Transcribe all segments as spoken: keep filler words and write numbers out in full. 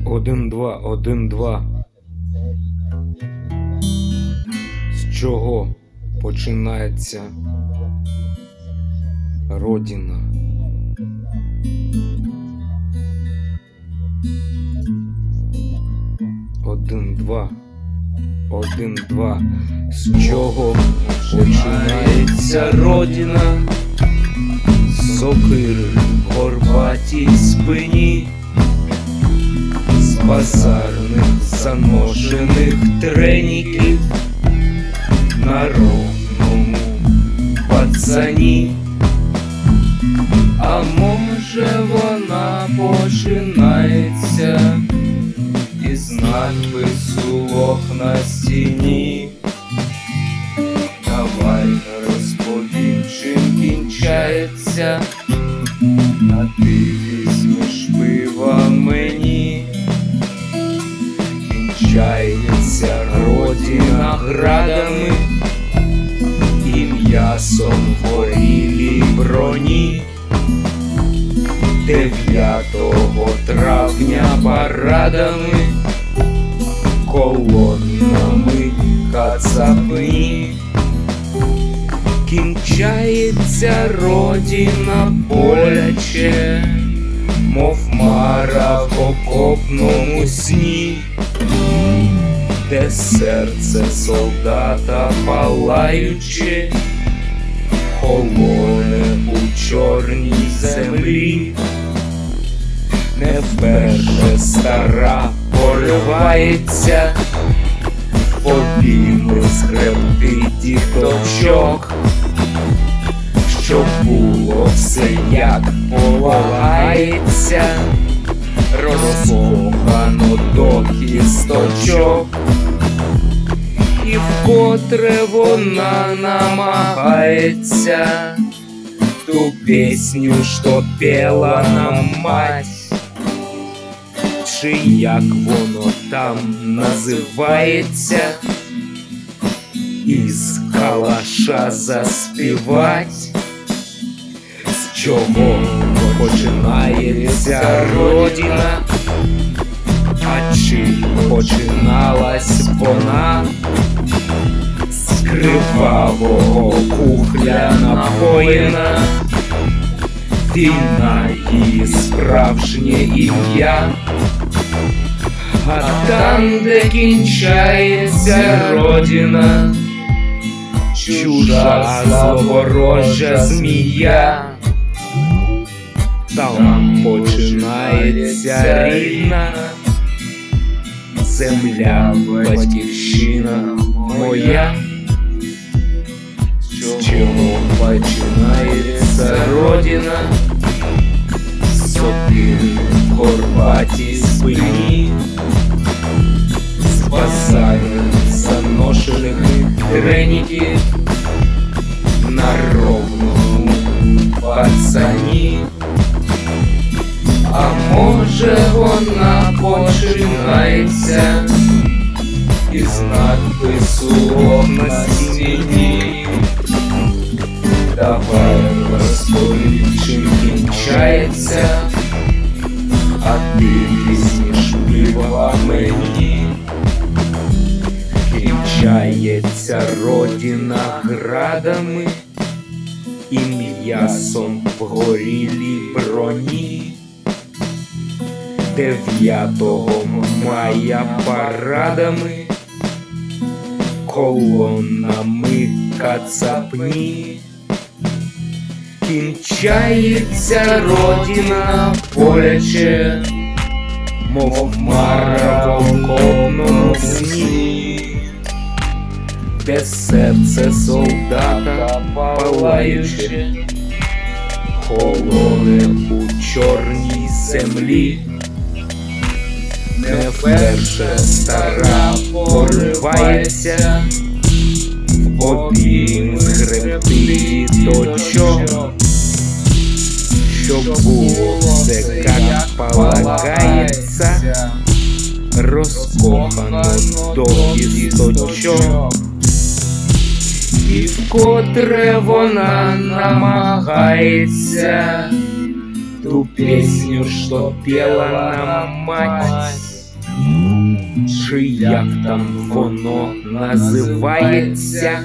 Один, два, один, два. З чого починається родина? Один, два, один, два. З чого починається родина? Сокири в горбатій спині, з базарних заношених треніків на ровному пацані. А може вона починається із надпису лох на стіні? Давай розповім, чим кінчається, а ти візьмеш пива мені. Кінчається родина градами і м'ясом в горілій броні. Дев'ятого травня парадами, колоннами кацапні. Кінчається родина боляче, мов мара в окопному сні, де серце солдата палаюче холоне у чорній землі. Не вперше стара поривається, обійми скрепти діточок, щоб було все як полагається, розкохано до кісточок. І вкотре вона намагається ту пісню, що пела нам мать, чи як воно там називається, із калаша заспівать. З чого починається родина, а чи починалась вона? З кривавого кухля напоїна, війна її справжнє ім'я. А там, де кінчається родина, чужа зловорожа змія. Там починається рідна земля, батьківщина моя. З чого починається родина? Сокири в горбатій спині, з базарних заношених треніків на ровному пацані. А може вона починається із надпису лох на стіні? Давай розповім, чим кінчається, а ти візьмеш пива мені. Кінчається родина градами і м'ясом в горілій броні. Дев'ятого мая парадами, колоннами кацапні. Кінчається родина боляче, мов мара в окопному сні, де серце солдата палаюче холоне у чорній землі. Не вперше стара поривається в обійм згребти діточок, щоб було все як полагається, розкохано до кісточок. І вкотре вона намагається ту песню, что пела нам мать. чи як там воно називається,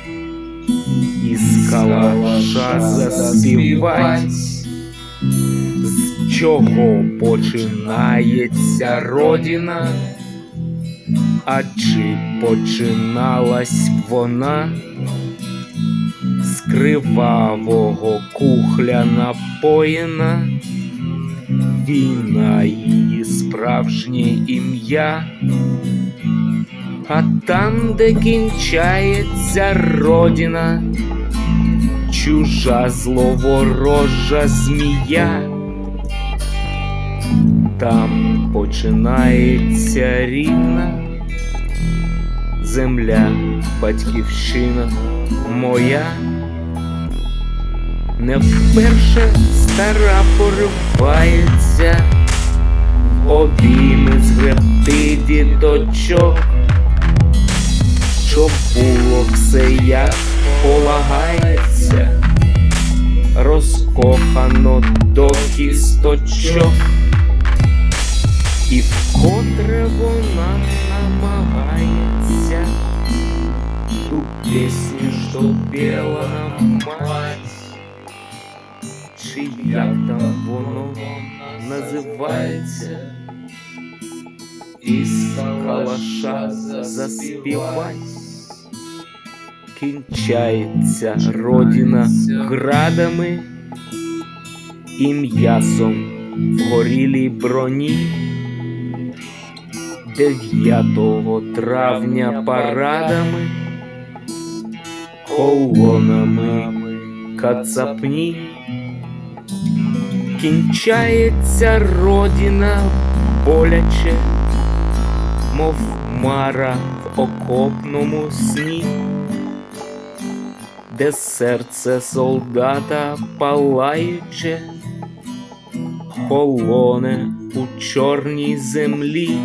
із калаша заспівать. З чого починається родина, а чи починалась вона з кривавого кухля напоєна? Війна її справжнє ім'я, а там, де кінчається родина, чужа зловорожа змія. Там починається рідна земля, батьківщина моя. Не вперше стара поривається в обійми згребти діточок, щоб було все як полагається, розкохано до кісточок. І вкотре вона намагається ту пісню, що пела нам мать, чи як там воно називається, із калаша заспівать. Кінчається родина градами і м'ясом в горілій броні. дев'ятого травня парадами, колонами кацапні. Кінчається родина боляче, мов мара в окопному сні, де серце солдата палаюче холоне у чорній землі.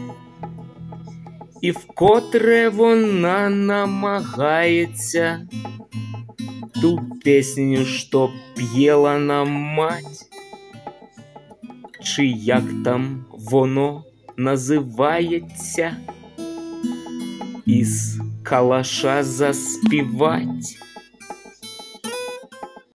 І вкотре вона намагається ту пісню, що п'єла нам мать, чи як там воно називається, із калаша заспівать.